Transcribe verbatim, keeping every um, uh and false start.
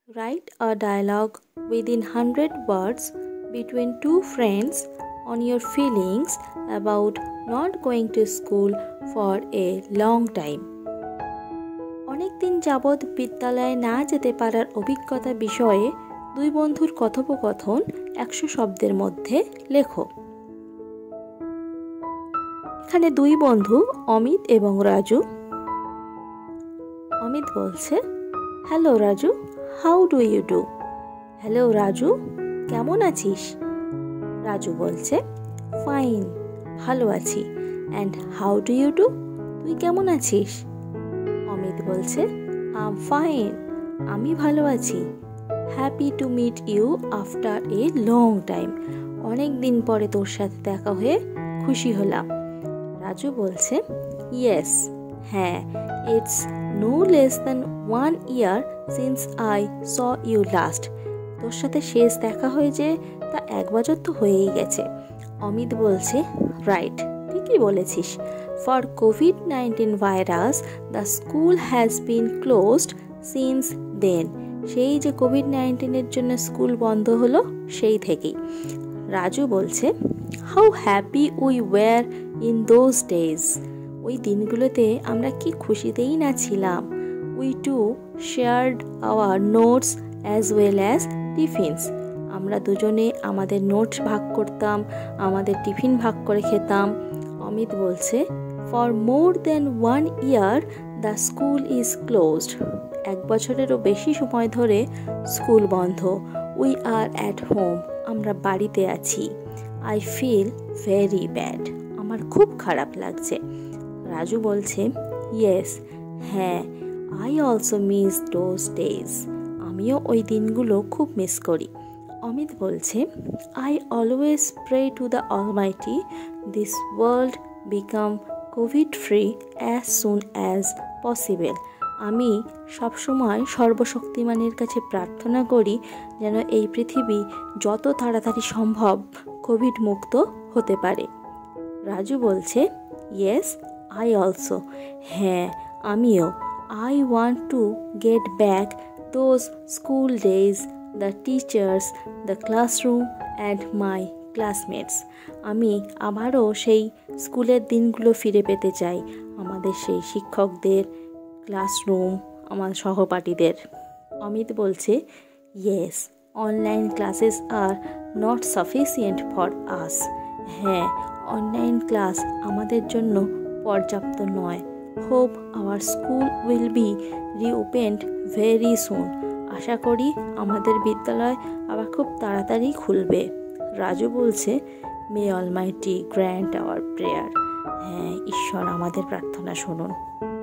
Write a dialogue within one hundred words between two friends on your feelings about not going to school for a long time. অনেক দিন যাবৎ বিদ্যালয়ে না যেতে পারার অভিজ্ঞতা বিষয়ে দুই বন্ধুর কথোপকথন একশো শব্দের মধ্যে লেখো। এখানে দুই বন্ধু অমিত এবং রাজু। অমিত বলছে, hello Raju, how do you do? Hello Raju, কেমন আছিস? রাজু বলছে, ফাইন, ভালো আছি। And how do you do? তুই কেমন আছিস? অমিত বলছে, আম ফাইন, আমি ভালো আছি। Happy to meet you after a long time. অনেক দিন পরে তোর সাথে দেখা হয়ে খুশি হলাম। রাজু বলছে, ইয়েস, হ্যাঁ, it's no less than one year since I saw you last. তোর সাথে শেষ দেখা হয়েছে তা এক বছর তো হয়েই গেছে। অমিত বলছে, রাইট, ঠিকই বলেছিস। For covid nineteen virus the school has been closed since then. সেই যে কোভিড নাইন্টিনের জন্য স্কুল বন্ধ হলো সেই থেকেই। রাজু বলছে, how happy we were in those days. ওই দিনগুলোতে আমরা কি খুশিতেই না ছিলাম। We too shared our notes as well as tiffins. আমরা দুজনে আমাদের নোটস ভাগ করতাম, আমাদের টিফিন ভাগ করে খেতাম। অমিত বলছে, for more than one year the school is closed. এক বছরেরও বেশি সময় ধরে স্কুল বন্ধ। We are at home. আমরা বাড়িতে আছি। I feel very bad. আমার খুব খারাপ লাগছে। রাজু বলছে, ইয়েস, হ্যাঁ, I also miss those days. আমিও ওই দিনগুলো খুব মিস করি। অমিত বলছে, I always pray to the almighty this world become covid free as soon as possible. আমি সবসময় সর্বশক্তিমানের কাছে প্রার্থনা করি যেন এই পৃথিবী যত তাড়াতাড়ি সম্ভব কোভিড মুক্ত হতে পারে। রাজু বলছে, ইয়েস, আই অলসো, হ্যাঁ, আমিও। I want to get back those school days, the teachers, the classroom and my classmates. আমি আবারও সেই স্কুলের দিনগুলো ফিরে পেতে চাই, আমাদের সেই শিক্ষকদের, ক্লাসরুম, আমার সহপাঠীদের। অমিত বলছে, yes, online classes are not sufficient for us. হ্যাঁ, অনলাইন ক্লাস আমাদের জন্য পর্যাপ্ত নয়। Hope our school will be reopened very soon. আশা করি আমাদের বিদ্যালয় আবার খুব তাড়াতাড়ি খুলবে। রাজু বলছে, may almighty grant our prayer. হ্যাঁ, ঈশ্বর আমাদের প্রার্থনা শুনুন।